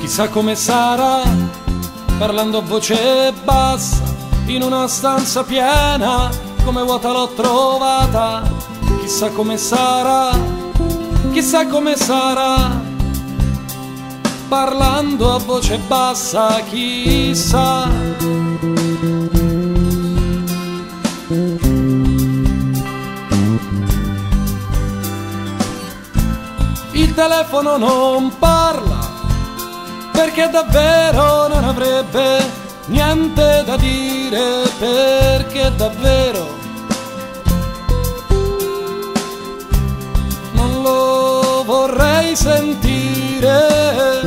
Chissà come sarà, parlando a voce bassa, in una stanza piena, come vuota l'ho trovata. Chissà come sarà, chissà come sarà, parlando a voce bassa, chissà. Il telefono non parla, perché davvero non avrebbe niente da dire, perché davvero non lo vorrei sentire.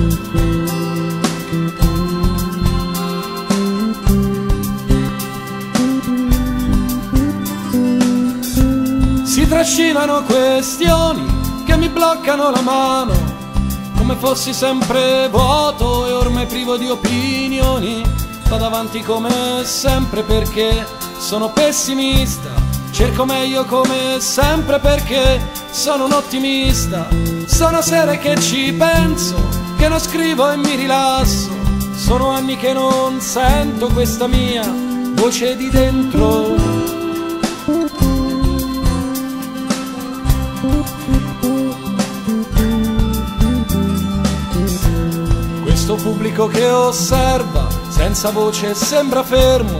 Si trascinano questioni che mi bloccano la mano, come fossi sempre vuoto e ormai privo di opinioni. Vado avanti come sempre perché sono pessimista, cerco meglio come sempre perché sono un ottimista. Sono sere che ci penso, che non scrivo e mi rilasso. Sono anni che non sento questa mia voce di dentro. Questo pubblico che osserva senza voce sembra fermo,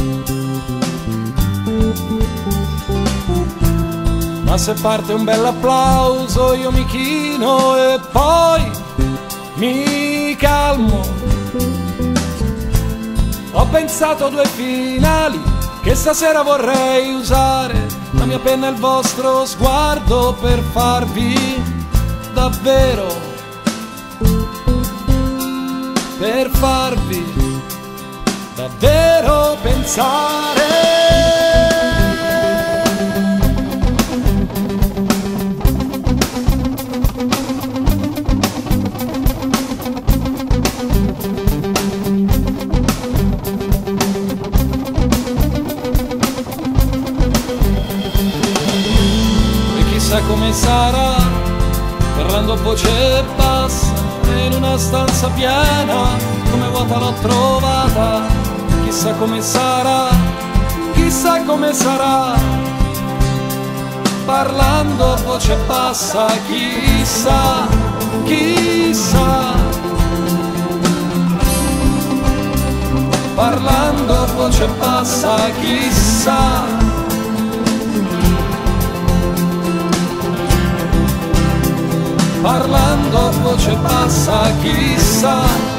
ma se parte un bell'applauso io mi chino e poi mi calmo. Ho pensato 2 finali che stasera vorrei usare, la mia penna e il vostro sguardo, per farvi davvero, per farvi davvero pensare. E chissà come sarà, parlando a voce bassa, in una stanza piena, come vuota l'ho trovata. Chissà come sarà, chissà come sarà, parlando a voce bassa, chissà, chissà, parlando a voce bassa, chissà, parlando a voce bassa, chissà.